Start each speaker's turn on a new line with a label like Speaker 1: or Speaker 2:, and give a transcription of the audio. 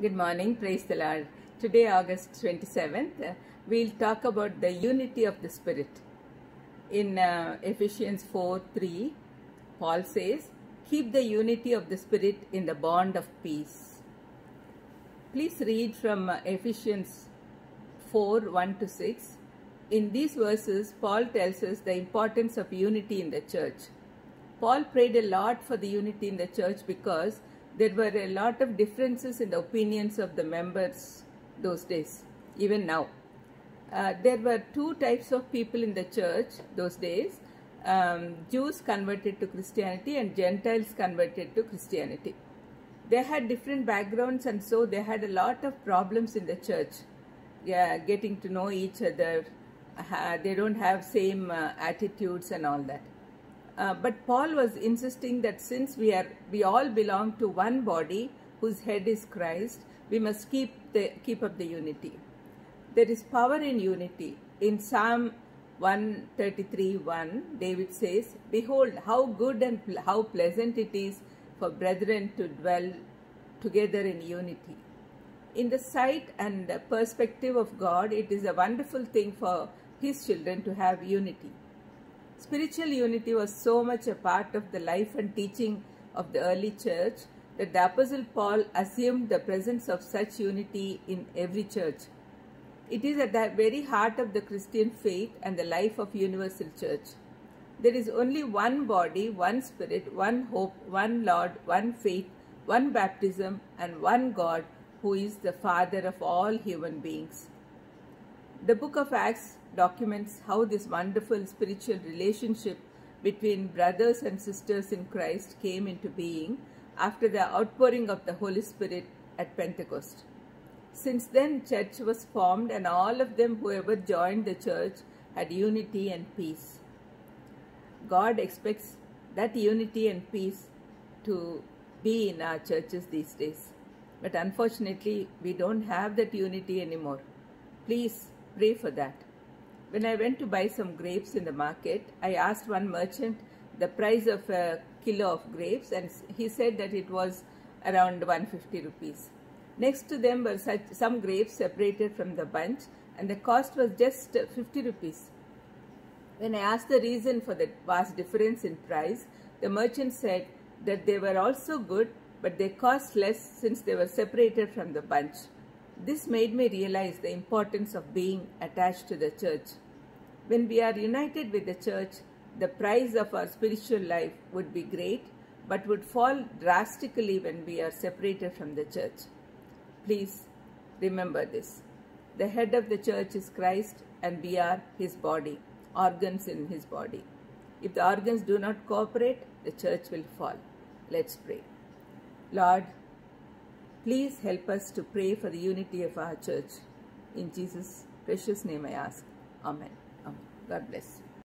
Speaker 1: Good morning, praise the Lord. Today, August 27th, we'll talk about the unity of the Spirit. In Ephesians 4:3, Paul says, keep the unity of the Spirit in the bond of peace. Please read from Ephesians 4:1-6. In these verses, Paul tells us the importance of unity in the church. Paul prayed a lot for the unity in the church because there were a lot of differences in the opinions of the members those days, even now. There were two types of people in the church those days. Jews converted to Christianity and Gentiles converted to Christianity. They had different backgrounds, and so they had a lot of problems in the church. Getting to know each other. They don't have same attitudes and all that. But Paul was insisting that since we all belong to one body whose head is Christ, we must keep up the unity. There is power in unity. In Psalm 133:1, David says, "Behold, how good and how pleasant it is for brethren to dwell together in unity." In the sight and perspective of God, it is a wonderful thing for His children to have unity. Spiritual unity was so much a part of the life and teaching of the early church that the Apostle Paul assumed the presence of such unity in every church. It is at the very heart of the Christian faith and the life of universal church. There is only one body, one Spirit, one hope, one Lord, one faith, one baptism, and one God who is the Father of all human beings. The book of Acts documents how this wonderful spiritual relationship between brothers and sisters in Christ came into being after the outpouring of the Holy Spirit at Pentecost. Since then, church was formed, and all of them who ever joined the church had unity and peace. God expects that unity and peace to be in our churches these days. But unfortunately, we don't have that unity anymore. Please pray for that. When I went to buy some grapes in the market, I asked one merchant the price of a kilo of grapes, and he said that it was around 150 rupees. Next to them were some grapes separated from the bunch, and the cost was just 50 rupees. When I asked the reason for the vast difference in price, the merchant said that they were also good, but they cost less since they were separated from the bunch. This made me realize the importance of being attached to the church. When we are united with the church, the price of our spiritual life would be great, but would fall drastically when we are separated from the church. Please remember this. The head of the church is Christ, and we are His body, organs in His body. If the organs do not cooperate, the church will fall. Let's pray. Lord, please help us to pray for the unity of our church. In Jesus' precious name I ask. Amen. Amen. God bless you.